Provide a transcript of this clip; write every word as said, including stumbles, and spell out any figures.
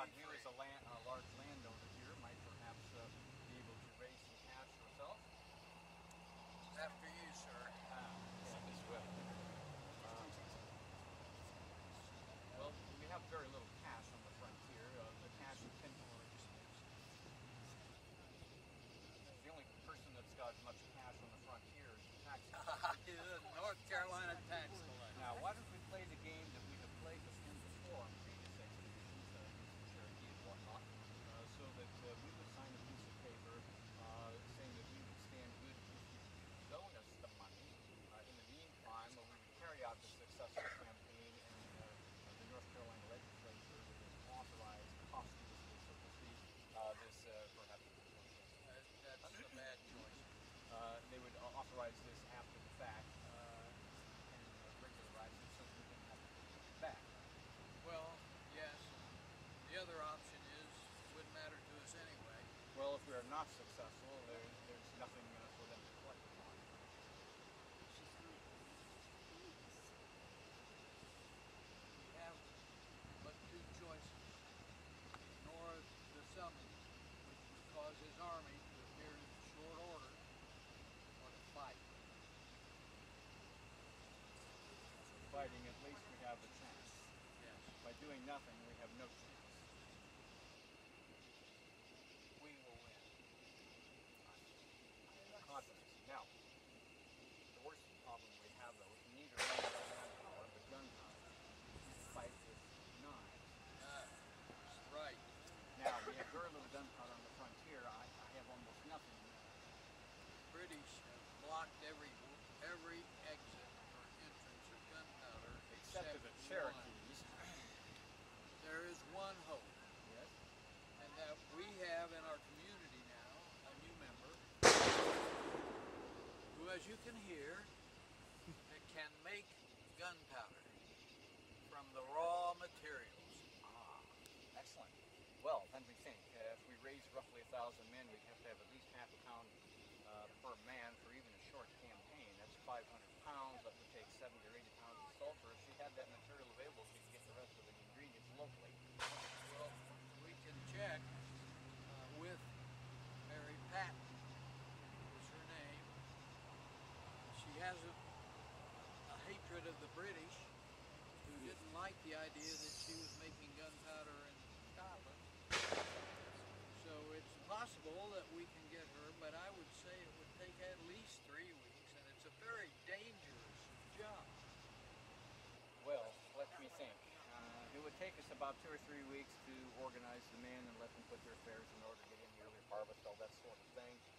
John here is a, land, a large landowner here, might perhaps uh, be able to raise some cash herself. After you, sir. Ah, yes, this will. Uh, well, we have very little cash on the frontier. Uh, the cash is ten The only person that's got much cash on the frontier is the tax collector. The North Carolina tax collector. Now, why don't we play the game that we have played with him before on previous expeditions, uh, using Cherokee and whatnot, uh, so that uh, we would sign a piece of paper uh, saying that we would stand good if you loan us the money. Uh, in the meantime, uh, we would carry out the successful campaign, and uh, the North Carolina legislature would authorize posthumously, so to speak, uh, this uh, perhaps. That's a bad choice. Uh, they would authorize this after the fact uh, and uh, regularize it so we didn't have to pay it back. Well, yes. The other option is it wouldn't matter to us anyway. Well, if we are not successful, there, there's nothing uh, for them to collect upon. We have but two choices. Ignore the summons, which would cause his army to appear in short order, or to fight. Fighting, at least we have a chance. Yes. By doing nothing, we have no chance. We will win. Confidence. Now, the worst problem we have, though, is we need to run manpower, but gunpowder. We fight with knives. Ah, that's right. Now, we have very little gunpowder on the frontier. I, I have almost nothing. The British have blocked every every exit for entrance of gunpowder Except, except to the one. Cherokees. There is one hope, Yes. and that we have in our community now a new member who, as you can hear, can make gunpowder from the raw materials. Ah, excellent. Well, then we think uh, if we raise roughly a thousand men, we'd have to have at least half a pound uh, per man for even a short campaign. That's five hundred pounds. That would take seventy or eighty pounds of sulfur. If she had that material available, she could get the rest of the ingredients locally. Well, we can check uh, with Mary Patton, is her name. She has a, a hatred of the British, who didn't like the idea that she was making gunpowder in Scotland. So it's possible that we can get her, but I would say it would take at least three weeks, and it's a very dangerous job. Well, let me think. Uh, it would take us about two or three weeks to organize the men and let them put their affairs in order, get in the early harvest, all that sort of thing.